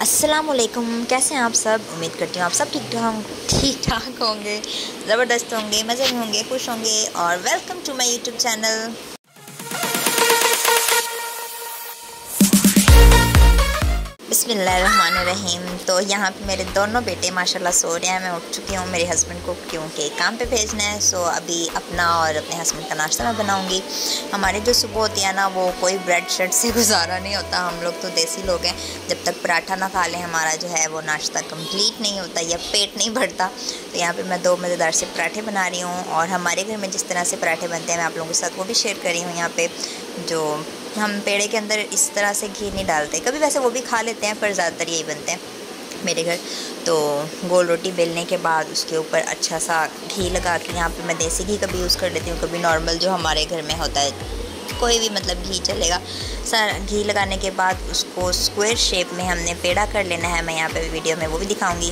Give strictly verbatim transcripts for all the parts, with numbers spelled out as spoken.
अस्सलामुअलैकुम, कैसे हैं आप सब। उम्मीद करती हूँ आप सब ठीक ठाक ठीक ठाक होंगे, ज़बरदस्त होंगे, मज़े में होंगे, खुश होंगे। और welcome to my YouTube channel. बिस्मिल्लाहिर्रहमानिर्रहीम। तो यहाँ पे मेरे दोनों बेटे माशाल्लाह सो रहे हैं। मैं उठ चुकी हूँ। मेरे हस्बैंड को क्योंकि काम पे भेजना है, सो अभी अपना और अपने हस्बैंड का नाश्ता मैं बनाऊँगी। हमारी जो सुबह होती है ना, वो कोई ब्रेड शर्ट से गुजारा नहीं होता। हम लोग तो देसी लोग हैं, जब तक पराठा ना खा लें हमारा जो है वो नाश्ता कंप्लीट नहीं होता या पेट नहीं भरता। तो यहाँ पर मैं दो मज़ेदार से पराठे बना रही हूँ, और हमारे घर में जिस तरह से पराठे बनते हैं मैं आप लोगों के साथ वो भी शेयर कर रही हूँ। यहाँ पर जो हम पेड़े के अंदर इस तरह से घी नहीं डालते, कभी वैसे वो भी खा लेते हैं, पर ज़्यादातर यही बनते हैं मेरे घर। तो गोल रोटी बेलने के बाद उसके ऊपर अच्छा सा घी लगा के, यहाँ पे मैं देसी घी कभी यूज़ कर लेती हूँ, कभी नॉर्मल जो हमारे घर में होता है, कोई भी मतलब घी चलेगा। सारा घी लगाने के बाद उसको स्क्वायर शेप में हमने पेड़ा कर लेना है। मैं यहाँ पे वीडियो में वो भी दिखाऊँगी।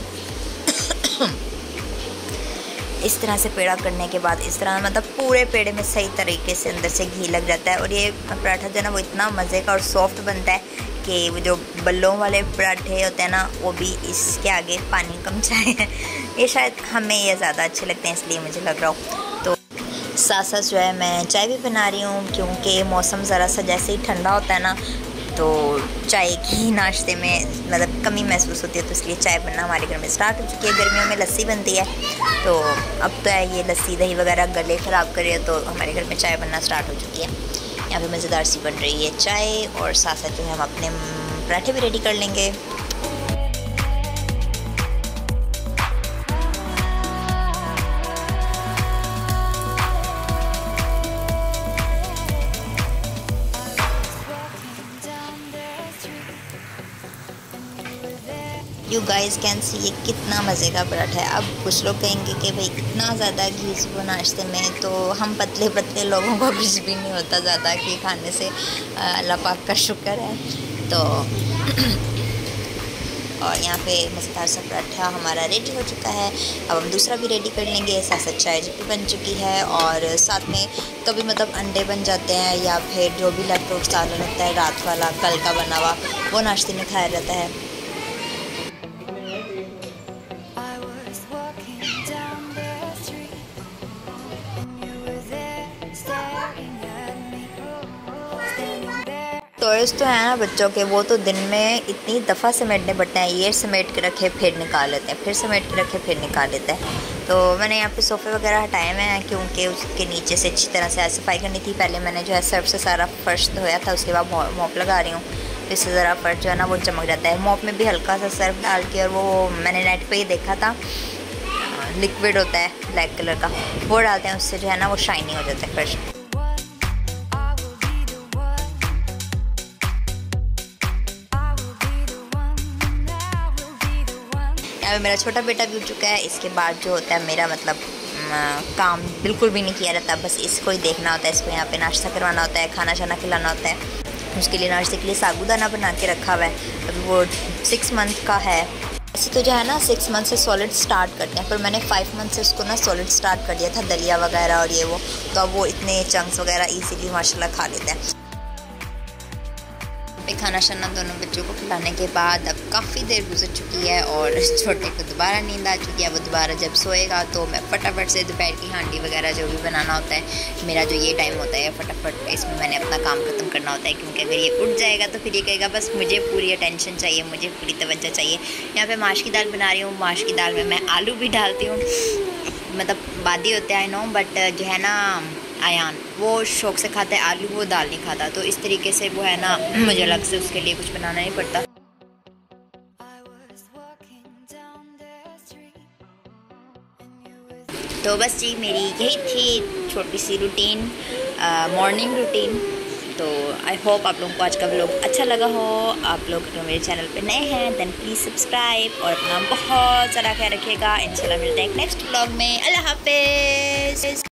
इस तरह से पेड़ा करने के बाद इस तरह मतलब पूरे पेड़े में सही तरीके से अंदर से घी लग जाता है, और ये पराठा जो है ना वो इतना मज़े का और सॉफ्ट बनता है कि वो जो बल्लों वाले पराठे होते हैं ना, वो भी इसके आगे पानी कम चाहे हैं। ये शायद हमें ये ज़्यादा अच्छे लगते हैं, इसलिए मुझे लग रहा हो। तो साथ साथ जो है मैं चाय भी बना रही हूँ, क्योंकि मौसम ज़रा सा जैसे ही ठंडा होता है ना, तो चाय की नाश्ते में मतलब कमी महसूस होती है, तो इसलिए चाय बनना हमारे घर में स्टार्ट हो चुकी है। गर्मियों में लस्सी बनती है, तो अब तो है ये लस्सी दही वगैरह गले ख़राब करे, तो हमारे घर में चाय बनना स्टार्ट हो चुकी है। यहाँ पे मज़ेदार सी बन रही है चाय, और साथ साथ जो है हम अपने पराठे भी रेडी कर लेंगे। यू गाइज़ कैन सी ये कितना मज़े का पराठा है। अब कुछ लोग कहेंगे कि भाई इतना ज़्यादा घी सुबह नाश्ते में, तो हम पतले पतले लोगों को कुछ भी नहीं होता ज़्यादा घी खाने से, अल्लाह पाक का शुक्र है। तो और यहाँ पे मज़ेदार सा पराठा हमारा रेडी हो चुका है। अब हम दूसरा भी रेडी कर लेंगे। साथ साथ चाय भी बन चुकी है, और साथ में कभी मतलब अंडे बन जाते हैं, या फिर जो भी लेफ्ट ओवर सालन होता है रात वाला कल का बना हुआ, वो नाश्ते में खाया जाता है। टॉयज़ तो है ना बच्चों के, वो तो दिन में इतनी दफ़ा समेटने पड़ते हैं। ये समेट के रखे फिर निकाल लेते हैं, फिर समेट के रखे फिर निकाल लेते हैं। तो मैंने यहाँ पे सोफ़े वगैरह हटाए हुए हैं, क्योंकि उसके नीचे से अच्छी तरह से सफाई करनी थी। पहले मैंने जो है सर्फ से सारा फर्श धोया था, उसके बाद मॉप लगा रही हूँ, तो इससे ज़रा फर्श जो है ना वो चमक जाता है। मॉप में भी हल्का सा सर्फ डाल के, और वो मैंने नेट पर ही देखा था, लिक्विड होता है ब्लैक कलर का, वो डालते हैं, उससे जो है ना वो शाइनी हो जाता है फर्श। यहाँ मेरा छोटा बेटा भी उठ चुका है। इसके बाद जो होता है मेरा मतलब काम बिल्कुल भी नहीं किया रहता, बस इसको ही देखना होता है। इसको यहाँ पे नाश्ता करवाना होता है, खाना शाना खिलाना होता है। उसके लिए नाश्ते के लिए साबूदाना बना के रखा हुआ है। अभी वो सिक्स मंथ का है। ऐसे तो जो है ना सिक्स मंथ से सॉलिड स्टार्ट करते हैं, पर मैंने फाइव मंथ से उसको ना सॉलिड स्टार्ट कर दिया था, दलिया वगैरह और ये वो, तो अब वो इतने चंक्स वगैरह ईजीली माशाल्लाह खा लेते हैं। खाना शाना दोनों बच्चों को खिलाने के बाद अब काफ़ी देर गुजर चुकी है, और छोटे को दोबारा नींद आ चुकी है। वो दोबारा जब सोएगा तो मैं फटाफट से दोपहर की हांडी वगैरह जो भी बनाना होता है, मेरा जो ये टाइम होता है फटाफट इसमें मैंने अपना काम ख़त्म करना होता है, क्योंकि अगर ये उठ जाएगा तो फिर ये कहेगा बस मुझे पूरी अटेंशन चाहिए, मुझे पूरी तवज्जो चाहिए। यहाँ पर माश की दाल बना रही हूँ। माश की दाल में मैं आलू भी डालती हूँ, मतलब बादी होते हैं आई नो, बट जो है ना आयान वो शौक़ से खाता है आलू, वो दाल नहीं खाता, तो इस तरीके से वो है ना मुझे अलग से उसके लिए कुछ बनाना नहीं पड़ता। तो बस जी मेरी यही थी छोटी सी रूटीन, मॉर्निंग रूटीन। तो आई होप आप लोगों को आज का व्लॉग अच्छा लगा हो। आप लोग अगर मेरे चैनल पे नए हैं देन प्लीज़ सब्सक्राइब, और अपना बहुत सारा ख्याल रखिएगा। इंशाल्लाह मिलते हैं नेक्स्ट व्लॉग में। अल्लाह हाफ़िज़।